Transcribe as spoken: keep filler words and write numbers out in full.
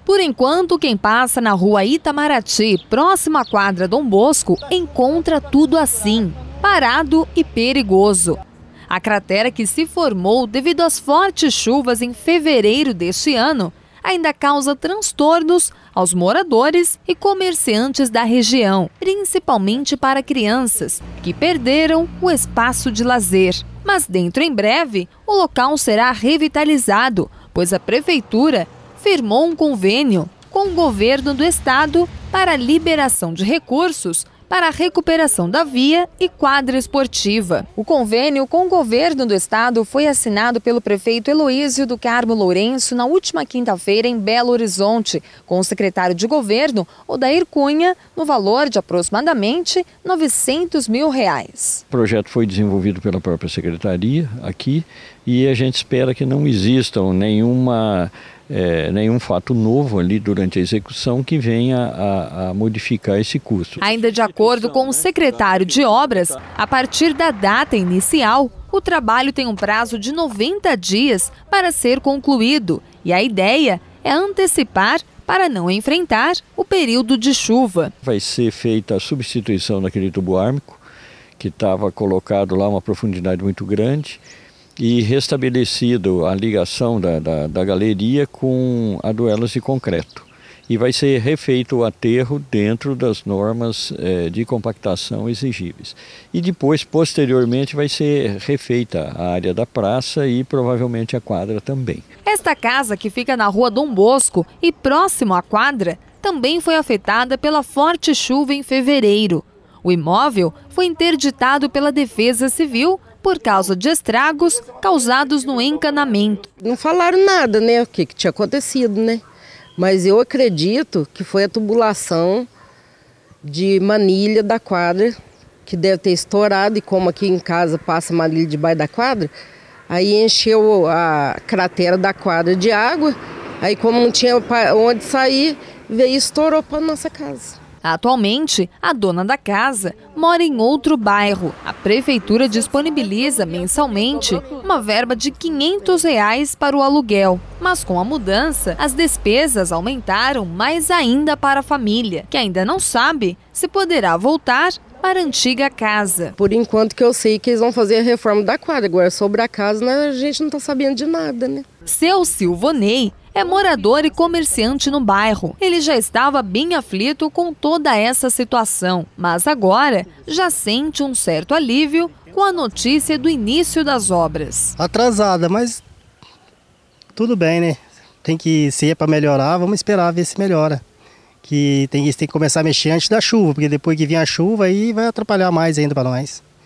Por enquanto, quem passa na rua Itamaraty, próxima à quadra Dom Bosco, encontra tudo assim, parado e perigoso. A cratera que se formou devido às fortes chuvas em fevereiro deste ano ainda causa transtornos aos moradores e comerciantes da região, principalmente para crianças, que perderam o espaço de lazer. Mas dentro em breve, o local será revitalizado, pois a prefeitura firmou um convênio com o governo do estado para a liberação de recursos para a recuperação da via e quadra esportiva. O convênio com o governo do estado foi assinado pelo prefeito Heloísio do Carmo Lourenço na última quinta-feira em Belo Horizonte, com o secretário de governo, Odair Cunha, no valor de aproximadamente novecentos mil reais. O projeto foi desenvolvido pela própria secretaria aqui e a gente espera que não existam nenhuma... É, nenhum fato novo ali durante a execução que venha a, a modificar esse custo. Ainda de acordo com o secretário de Obras, a partir da data inicial, o trabalho tem um prazo de noventa dias para ser concluído e a ideia é antecipar para não enfrentar o período de chuva. Vai ser feita a substituição daquele tubo ármico que estava colocado lá uma profundidade muito grande e restabelecido a ligação da, da, da galeria com aduelas de concreto. E vai ser refeito o aterro dentro das normas eh, de compactação exigíveis. E depois, posteriormente, vai ser refeita a área da praça e provavelmente a quadra também. Esta casa, que fica na rua Dom Bosco e próximo à quadra, também foi afetada pela forte chuva em fevereiro. O imóvel foi interditado pela Defesa Civil por causa de estragos causados no encanamento. Não falaram nada, né, o que, que tinha acontecido, né? Mas eu acredito que foi a tubulação de manilha da quadra, que deve ter estourado, e como aqui em casa passa manilha debaixo da quadra, aí encheu a cratera da quadra de água, aí como não tinha onde sair, veio e estourou para nossa casa. Atualmente, a dona da casa mora em outro bairro. A prefeitura disponibiliza mensalmente uma verba de quinhentos reais para o aluguel. Mas com a mudança, as despesas aumentaram mais ainda para a família, que ainda não sabe se poderá voltar para a antiga casa. Por enquanto que eu sei que eles vão fazer a reforma da quadra. Agora sobre a casa, né, a gente não está sabendo de nada, né? Seu Silvonei é morador e comerciante no bairro. Ele já estava bem aflito com toda essa situação, mas agora já sente um certo alívio com a notícia do início das obras. Atrasada, mas tudo bem, né? Tem que ser para melhorar, vamos esperar ver se melhora. Que tem, tem que começar a mexer antes da chuva, porque depois que vier a chuva aí vai atrapalhar mais ainda para nós.